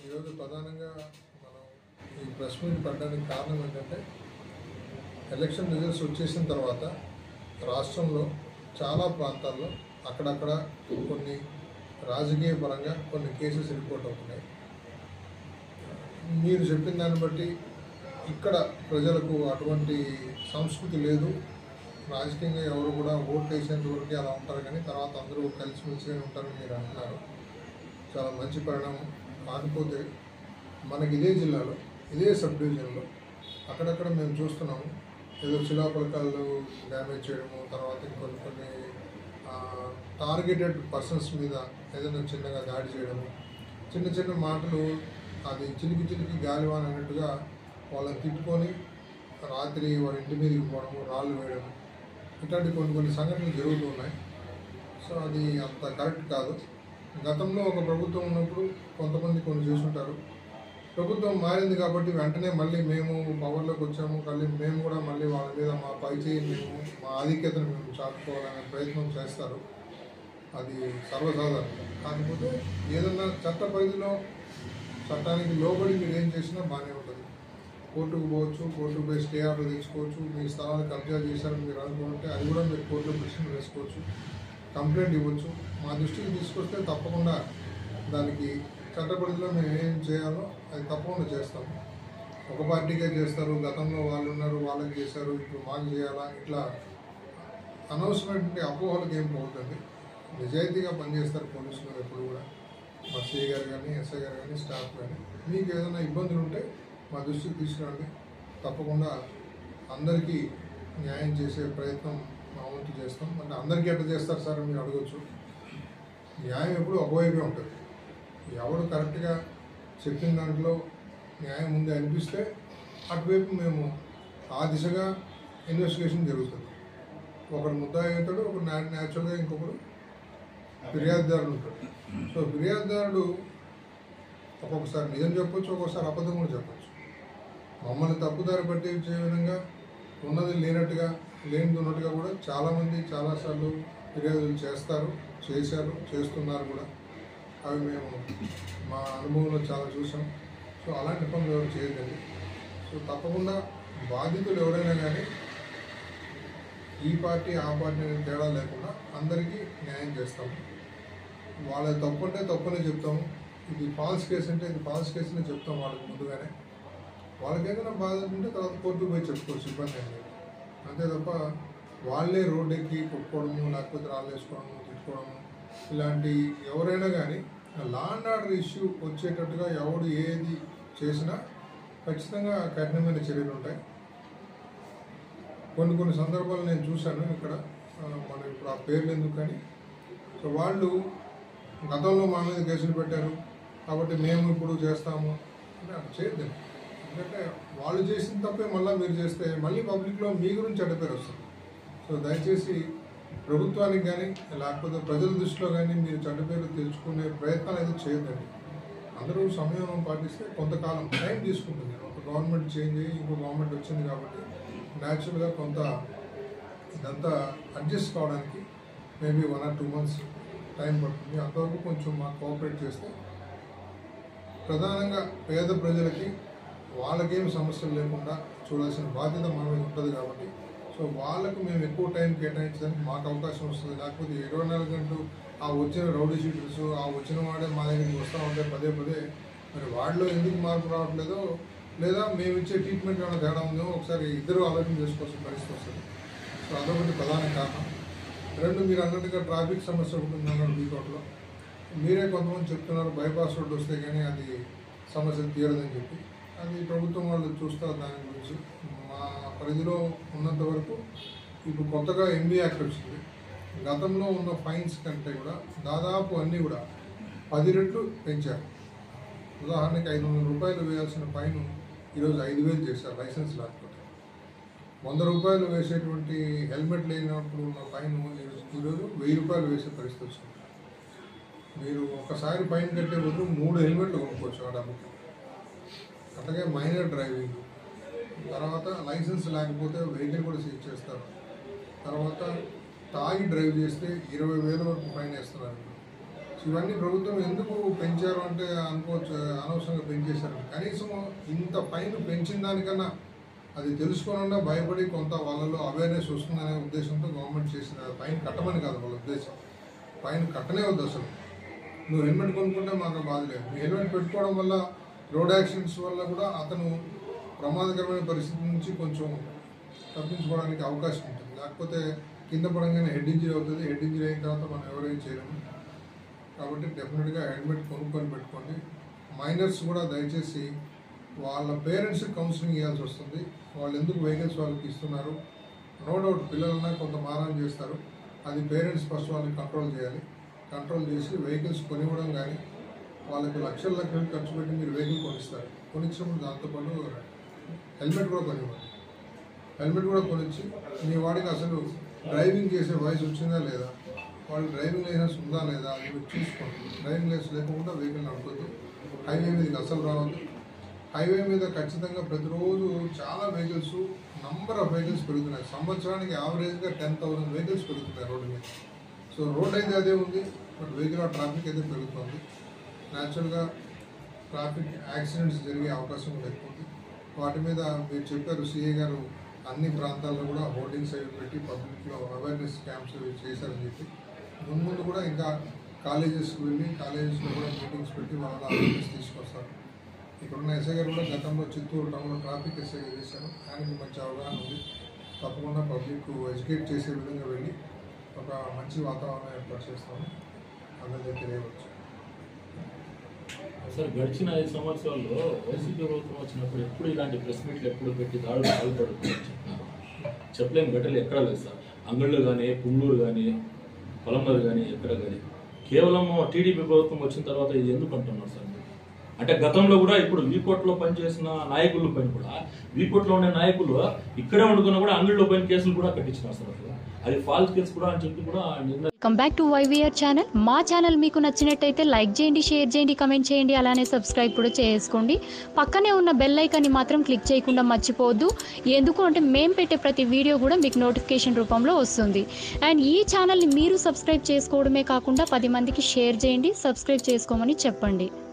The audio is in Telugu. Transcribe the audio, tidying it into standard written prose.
ఈరోజు ప్రధానంగా మనం ఈ ప్రెస్ మీట్ పెట్టడానికి కారణం ఏంటంటే ఎలక్షన్ రిజల్ట్స్ వచ్చేసిన తర్వాత రాష్ట్రంలో చాలా ప్రాంతాల్లో అక్కడక్కడ కొన్ని రాజకీయ పరంగా కొన్ని కేసెస్ రిపోర్ట్ అవుతున్నాయి. మీరు చెప్పిన దాన్ని బట్టి ఇక్కడ ప్రజలకు అటువంటి సంస్కృతి లేదు. రాజకీయంగా ఎవరు కూడా ఓట్లు వేసేంత వరకు అలా ఉంటారు, కానీ తర్వాత అందరూ కలిసిమెలిసిగా ఉంటారని మీరు అంటున్నారు. చాలా మంచి పరిణామం. కాకపోతే మనకి ఇదే జిల్లాలో ఇదే సబ్ డివిజన్లో అక్కడక్కడ మేము చూస్తున్నాము, ఏదో శిలాఫలకాలు డ్యామేజ్ చేయడము, తర్వాత కొన్ని టార్గెటెడ్ పర్సన్స్ మీద ఏదైనా చిన్నగా దాడి చేయడము, చిన్న చిన్న మాటలు అది చిలికి గాలివాన అన్నట్టుగా వాళ్ళని తిట్టుకొని రాత్రి వాళ్ళ ఇంటి మీదకి పోవడము, రాళ్ళు వేయడము, ఇట్లాంటి కొన్ని సంఘటనలు జరుగుతూ ఉన్నాయి. సో అది అంత కరెక్ట్ కాదు. గతంలో ఒక ప్రభుత్వం ఉన్నప్పుడు కొంతమంది కొన్ని చూసుంటారు. ప్రభుత్వం మారింది కాబట్టి వెంటనే మళ్ళీ మేము పవర్లోకి వచ్చాము, మేము కూడా మళ్ళీ వాళ్ళ మీద మా పైచేయి మేము మా ఆధిక్యతను మేము చాటుకోవాలనే ప్రయత్నం చేస్తారు. అది సర్వసాధారణం. కాకపోతే ఏదన్నా చట్ట పరిధిలో చట్టానికి లోబడి మీరు ఏం చేసినా బాగానే ఉంటుంది. కోర్టుకు పోవచ్చు, కోర్టుకు పోయి స్టే ఆర్డర్ తెచ్చుకోవచ్చు, మీ స్థలాలు కబ్జా చేశారని మీరు అనుకుంటే అది కూడా మీరు కోర్టులో పిటిషన్ వేసుకోవచ్చు, కంప్లైంట్ ఇవ్వచ్చు. మా దృష్టికి తీసుకొస్తే తప్పకుండా దానికి చట్టపరిధిలో మేము ఏం చేయాలో అది తప్పకుండా చేస్తాము. ఒక పార్టీకే చేస్తారు, గతంలో వాళ్ళు ఉన్నారు వాళ్ళకి చేశారు, ఇప్పుడు మాకు చేయాలా, ఇట్లా అనవసరమైన అపోహలకు ఏం పోతుంది. నిజాయితీగా పనిచేస్తారు పోలీసులు ఎప్పుడు కూడా. మా సిఐ గారు కానీ, ఎస్ఐ గారు కానీ, స్టాఫ్ కానీ. మీకు ఏదైనా ఇబ్బందులు ఉంటే మా దృష్టికి తీసుకురండి. తప్పకుండా అందరికీ న్యాయం చేసే ప్రయత్నం మా వంతు చేస్తాం. అంటే అందరికీ ఎట్లా చేస్తారు సార్ అని మీరు అడగచ్చు. న్యాయం ఎప్పుడు ఒకవైపే ఉంటుంది. ఎవరు కరెక్ట్గా చెప్పిన దాంట్లో న్యాయం ఉంది అనిపిస్తే అటువైపు మేము ఆ దిశగా ఇన్వెస్టిగేషన్ జరుగుతుంది. ఒకడు ముద్దాయి అవుతాడు, ఒకడు న్యాచురల్గా ఇంకొకడు ఫిర్యాదుదారుడు ఉంటాడు. సో ఫిర్యాదుదారుడు ఒక్కొక్కసారి నిజం చెప్పొచ్చు, ఒక్కొక్కసారి అబద్ధం కూడా చెప్పచ్చు. మమ్మల్ని తప్పుదారి పట్టించే విధంగా ఉన్నది లేనట్టుగా లేనిది ఉన్నట్టుగా కూడా చాలామంది చాలాసార్లు ఫిర్యాదులు చేశారు, చేస్తున్నారు కూడా. అవి మేము మా అనుభవంలో చాలా చూసాం. సో అలాంటి పనులు ఎవరు చేయదండి. సో తప్పకుండా బాధితులు ఎవరైనా కానీ ఈ పార్టీ ఆ పార్టీ అనేది తేడా లేకుండా అందరికీ న్యాయం చేస్తాము. వాళ్ళ తప్పు అంటే తప్పునే చెప్తాము. ఇది ఫాల్స్ కేసు అంటే ఇది ఫాల్స్ కేసునే చెప్తాం వాళ్ళకి ముందుగానే. వాళ్ళకి ఏదైనా బాధ ఉంటే తర్వాత కోర్టుకు పోయి చెప్పుకోవచ్చు, ఇబ్బంది ఏం లేదు. అంతే తప్ప వాళ్ళే రోడ్డు ఎక్కి కొట్టుకోవడము, లేకపోతే రాళ్ళు వేసుకోవడము, తిట్టుకోవడము, ఇలాంటి ఎవరైనా కానీ లా అండ్ ఆర్డర్ ఇష్యూ వచ్చేటట్టుగా ఎవడు ఏది చేసినా ఖచ్చితంగా కఠినమైన చర్యలు ఉంటాయి. కొన్ని సందర్భాలు నేను చూశాను ఇక్కడ. మనం ఇప్పుడు ఆ పేర్లు ఎందుకు కానీ, సో వాళ్ళు గతంలో మా మీద కేసులు పెట్టారు కాబట్టి మేము ఇప్పుడు చేస్తాము అంటే అట్లా చేయద్దు. ఎందుకంటే వాళ్ళు చేసిన తప్పే మళ్ళీ మీరు చేస్తే మళ్ళీ పబ్లిక్లో మీ గురించి చెడ్డ వస్తుంది. సో దయచేసి ప్రభుత్వానికి కానీ లేకపోతే ప్రజల దృష్టిలో కానీ మీరు చెడ్డ పేరు తెచ్చుకునే ప్రయత్నాలు అయితే చేయొద్దండి. అందరూ సమయం పాటిస్తే కొంతకాలం టైం తీసుకుంటుంది. ఒక గవర్నమెంట్ చేంజ్ అయ్యి ఇంకో గవర్నమెంట్ వచ్చింది కాబట్టి న్యాచురల్గా కొంత ఇదంతా అడ్జస్ట్ కావడానికి మేబీ 1 or 2 months టైం పడుతుంది. అంతవరకు కొంచెం మాకు కోఆపరేట్ చేస్తే ప్రధానంగా పేద ప్రజలకి వాళ్ళకేం సమస్యలు లేకుండా చూడాల్సిన బాధ్యత మన మీద ఉంటుంది కాబట్టి సో వాళ్ళకు మేము ఎక్కువ టైం కేటాయించడానికి మాకు అవకాశం వస్తుంది. లేకపోతే 24 గంటలు ఆ వచ్చిన రౌడీ షీటర్స్ ఆ వచ్చిన వాడే మా దగ్గరికి వస్తూ ఉంటే పదే మరి వాడిలో ఎందుకు మార్పు రావట్లేదో, లేదా మేము ఇచ్చే ట్రీట్మెంట్ ఏమైనా తేడా ఉందో ఒకసారి ఇద్దరు ఆలోచన చేసుకోవాల్సిన పరిస్థితి వస్తుంది. సో అదొకటి ప్రధాన కారణం. 2, మీరు అన్నట్టుగా ట్రాఫిక్ సమస్య ఒకటి ఉందన్నారు బీకోట్లో. మీరే కొంతమంది చెప్తున్నారు బైపాస్ రోడ్డు వస్తే కానీ అది సమస్య తీరదని చెప్పి. అది ప్రభుత్వం వాళ్ళు చూస్తారు దాని గురించి. మా పరిధిలో ఉన్నంత వరకు ఇప్పుడు కొత్తగా ఎంబీ యాక్ట్ వచ్చింది. గతంలో ఉన్న ఫైన్స్ కంటే కూడా దాదాపు అన్నీ కూడా 10 రెట్లు పెంచారు. ఉదాహరణకి 500 రూపాయలు వేయాల్సిన ఫైన్ ఈరోజు 5,000 చేశారు లైసెన్స్ లేకపోతే. 100 రూపాయలు వేసేటువంటి హెల్మెట్ లేనప్పుడు ఉన్న ఫైన్ ఈరోజు 1000 రూపాయలు వేసే పరిస్థితి వచ్చింది. మీరు ఒకసారి ఫైన్ కట్టే బదులు 3 హెల్మెట్లు కొనుక్కోవచ్చు ఆ డబ్బుకి. అట్లాగే మైనర్ డ్రైవింగ్, తర్వాత లైసెన్స్ లేకపోతే వెహికల్ కూడా సీజ్ చేస్తారు. తర్వాత తాగి డ్రైవ్ చేస్తే 20,000 వరకు ఫైన్ వేస్తున్నారు. సో ఇవన్నీ ప్రభుత్వం ఎందుకు పెంచారు అంటే అనుకోవచ్చు, అనవసరంగా పెంచేశారు. కనీసం ఇంత ఫైన్ పెంచిన దానికన్నా అది తెలుసుకోకుండా భయపడి కొంత వాళ్ళలో అవేర్నెస్ వస్తుందనే ఉద్దేశంతో గవర్నమెంట్ చేసిన. ఫైన్ కట్టమని కాదు వాళ్ళ ఉద్దేశం, ఫైన్ కట్టనే వద్దు అసలు. నువ్వు హెల్మెట్ కొనుక్కుంటే మాకు బాధ లేదు. నువ్వు హెల్మెట్ పెట్టుకోవడం వల్ల రోడ్ యాక్సిడెంట్స్ వల్ల కూడా అతను ప్రమాదకరమైన పరిస్థితి నుంచి కొంచెం తప్పించుకోవడానికి అవకాశం ఉంటుంది. లేకపోతే కింద పడంగానే హెడ్ ఇంజరీ అవుతుంది. హెడ్ ఇంజరీ అయిన తర్వాత మనం ఎవరైనా చేయలేము. కాబట్టి డెఫినెట్గా హెల్మెట్ కొనుక్కొని పెట్టుకోండి. మైనర్స్ కూడా దయచేసి వాళ్ళ పేరెంట్స్కి కౌన్సిలింగ్ ఇవ్వాల్సి వస్తుంది. వాళ్ళు ఎందుకు వెహికల్స్ వాళ్ళకి ఇస్తున్నారు. నో డౌట్ పిల్లలన్నా కొంత మారాన్ని చేస్తారు. అది పేరెంట్స్ ఫస్ట్ వాళ్ళని కంట్రోల్ చేయాలి. కంట్రోల్ చేసి వెహికల్స్ కొనివ్వడం కానీ, వాళ్ళకి లక్షల ఖర్చు పెట్టి మీరు వెహికల్ కొనిస్తారు. కొనిచ్చినప్పుడు దాంతోపాటు హెల్మెట్ కూడా కొనివ్వండి. హెల్మెట్ కూడా కొనిచ్చి మీ వాడికి అసలు డ్రైవింగ్ చేసే వయసు వచ్చిందా లేదా, వాళ్ళు డ్రైవింగ్ లైసెన్స్ ఉందా లేదా అది చూసుకోండి. డ్రైవింగ్ లైసెన్స్ లేకుండా వెహికల్ నడపద్దు. హైవే మీదకి అసలు రావద్దు. హైవే మీద ఖచ్చితంగా ప్రతిరోజు చాలా వెహికల్స్, నంబర్ ఆఫ్ వెహికల్స్ పెరుగుతున్నాయి. సంవత్సరానికి యావరేజ్గా 10,000 వెహికల్స్ పెరుగుతున్నాయి రోడ్డు మీద. సో రోడ్ అయితే అదే ఉంది, బట్ వెహికల్ ట్రాఫిక్ అయితే పెరుగుతుంది. న్యాచురల్గా ట్రాఫిక్ యాక్సిడెంట్స్ జరిగే అవకాశం కూడా ఎక్కువ ఉంది. వాటి మీద మీరు చెప్పారు సిఐ గారు అన్ని ప్రాంతాల్లో కూడా హోర్డింగ్స్ అవి పెట్టి పబ్లిక్లో అవేర్నెస్ క్యాంప్స్ చేశారని చెప్పి, ముందు కూడా ఇంకా కాలేజెస్కి వెళ్ళి కాలేజెస్లో కూడా మీటింగ్స్ పెట్టి వాళ్ళ అవేర్నెస్ తీసుకొస్తారు. ఇక్కడున్న ఎస్ఐ గారు కూడా గతంలో చిత్తూరు టౌన్లో ట్రాఫిక్ ఎస్ఐగా చేశారు. ఆయనకి మంచి అవగాహన ఉంది. తప్పకుండా పబ్లిక్ ఎడ్యుకేట్ చేసే విధంగా వెళ్ళి ఒక మంచి వాతావరణం ఏర్పాటు చేస్తామని అందరికీ తెలియవచ్చు. సార్, గడిచిన 5 సంవత్సరాల్లో వైసీపీ ప్రభుత్వం వచ్చినప్పుడు ఎప్పుడు ఇలాంటి ప్రెస్ మీట్లు ఎప్పుడు పెట్టి దాడులు పాల్పడుతున్నారు చెప్పలేము. గట్టలు ఎక్కడ లేదు సార్. అంగళ్ళు కానీ, పుంగళూరు కానీ, పొలంబర్ కానీ, ఎక్కడ కానీ. కేవలం టీడీపీ ప్రభుత్వం వచ్చిన తర్వాత ఇది ఎందుకు అంటున్నారు సార్? అంటే గతంలో కూడా ఇప్పుడు వీకోట్లో పనిచేసిన నాయకుల పైన కూడా, వీకోట్లో ఉండే నాయకులు ఇక్కడే వండుకున్నా కూడా అంగళ్ళలో పైన కేసులు కూడా కట్టించినారు సార్. అది ఫాల్స్ కేసు కూడా అని చెప్పి కూడా welcome back to YVR channel. మా ఛానల్ మీకు నచ్చినట్టయితే లైక్ చేయండి, షేర్ చేయండి, కమెంట్ చేయండి, అలానే సబ్స్క్రైబ్ కూడా చేసుకోండి. పక్కనే ఉన్న బెల్ ఐకాన్ని మాత్రం క్లిక్ చేయకుండా మర్చిపోవద్దు. ఎందుకు అంటే మేము పెట్టే ప్రతి వీడియో కూడా మీకు నోటిఫికేషన్ రూపంలో వస్తుంది. అండ్ ఈ ఛానల్ని మీరు సబ్స్క్రైబ్ చేసుకోవడమే కాకుండా 10 మందికి షేర్ చేయండి, సబ్స్క్రైబ్ చేసుకోమని చెప్పండి.